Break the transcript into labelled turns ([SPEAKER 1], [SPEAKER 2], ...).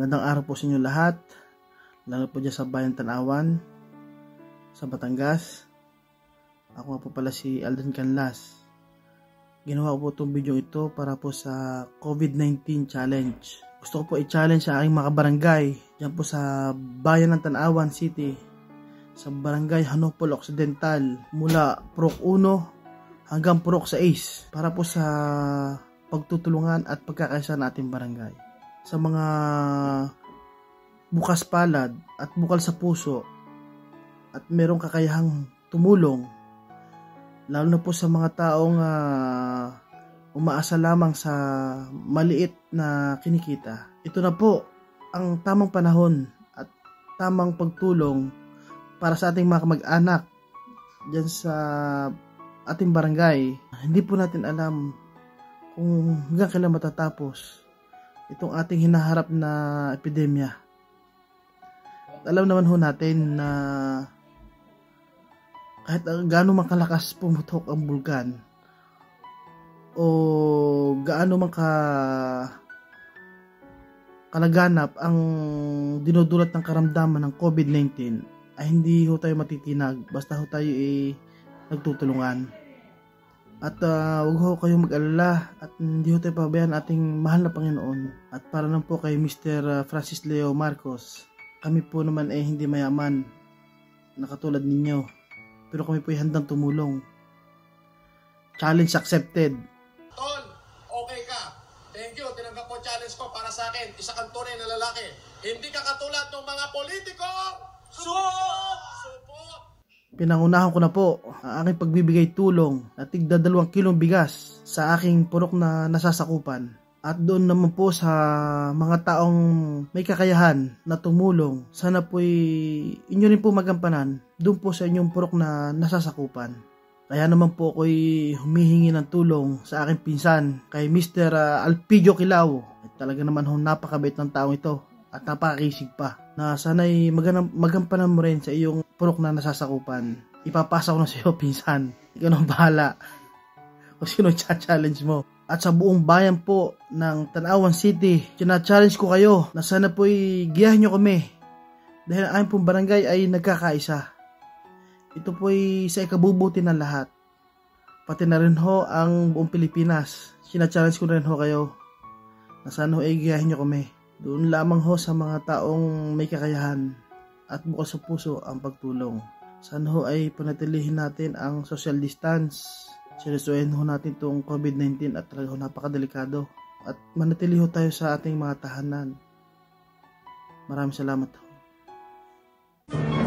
[SPEAKER 1] Magandang araw po sa inyo lahat, lalo po dyan sa Bayan Tanawan, sa Batangas. Ako nga po pala si Alden Canlas. Ginawa ko po itong video ito para po sa COVID-19 challenge. Gusto ko po i-challenge sa aking mga barangay dyan po sa Bayan ng Tanawan City, sa Barangay Hanopol Occidental, mula Purok 1 hanggang Purok 6, para po sa pagtutulungan at pagkakaisa ng ating barangay. Sa mga bukas palad at bukal sa puso at merong kakayahang tumulong, lalo na po sa mga taong umaasa lamang sa maliit na kinikita. Ito na po ang tamang panahon at tamang pagtulong para sa ating mga kamag-anak dyan sa ating barangay. Hindi po natin alam kung hanggang kailan matatapos itong ating hinaharap na epidemya. Alam naman ho natin na kahit gaano man kalakas pumutok ang bulkan o gaano man kalaganap ang dinudulot ng karamdaman ng COVID-19, ay hindi ho tayo matitinag basta ho tayo nagtutulungan. At huwag ho kayong mag-alala at hindi ho tayo pabayaan ating mahal na Panginoon. At para lang po kay Mr. Francis Leo Marcos, kami po naman ay hindi mayaman na katulad ninyo, pero kami po ay handang tumulong. Challenge accepted.
[SPEAKER 2] Tol, okay ka. Thank you, tinanggap mo challenge ko para sa akin. Isa kang tunay na lalaki. Hindi ka katulad ng mga politiko. Support!
[SPEAKER 1] Pinangunahan ko na po ang aking pagbibigay tulong na tigda 2 kilong bigas sa aking purok na nasasakupan. At doon naman po sa mga taong may kakayahan na tumulong, sana po'y inyo rin po magampanan doon po sa inyong purok na nasasakupan. Kaya naman po ako'y humihingi ng tulong sa aking pinsan, kay Mr. Alpidio Kilao. Talaga naman napakabait ng taong ito at napakakisig pa, na sana'y magampanan mo rin sa iyong purok na nasasakupan. Ipapasa ko na sa iyo, pinsan. Ikaw nang bahala kung sino challenge mo. At sa buong bayan po ng Tanawan City, challenge ko kayo na sana po'y giyahin nyo kami, dahil ang aming pong barangay ay nagkakaisa. Ito po'y sa ikabubuti ng lahat, pati na rin ho ang buong Pilipinas. Challenge ko rin ho kayo na sana ay giyahin nyo kami. Doon lamang ho sa mga taong may kakayahan at bukas sa puso ang pagtulong. Sana ho ay panatilihin natin ang social distance. Seryosohin ho natin itong COVID-19 at talaga ho napakadelikado. At manatili ho tayo sa ating mga tahanan. Maraming salamat ho.